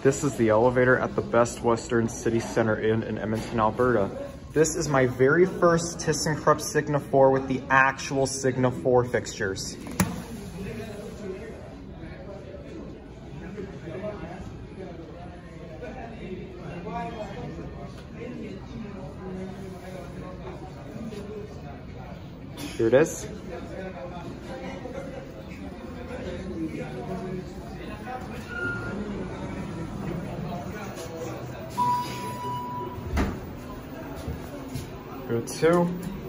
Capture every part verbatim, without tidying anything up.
This is the elevator at the Best Western City Center Inn in Edmonton, Alberta. This is my very first ThyssenKrupp Signa four with the actual Signa four fixtures. Here it is. Go to.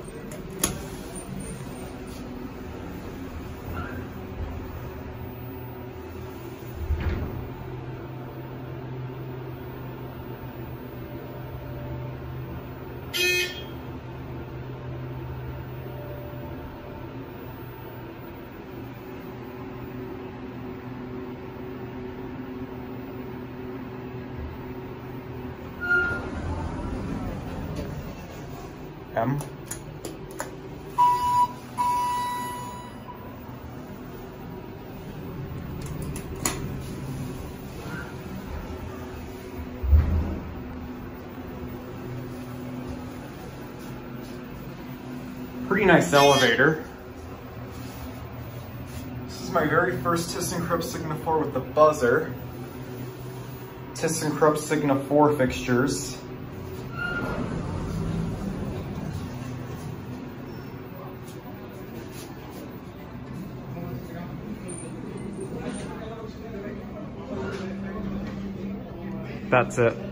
M. Pretty nice elevator. This is my very first ThyssenKrupp Signa four with the buzzer. ThyssenKrupp Signa four fixtures. That's it.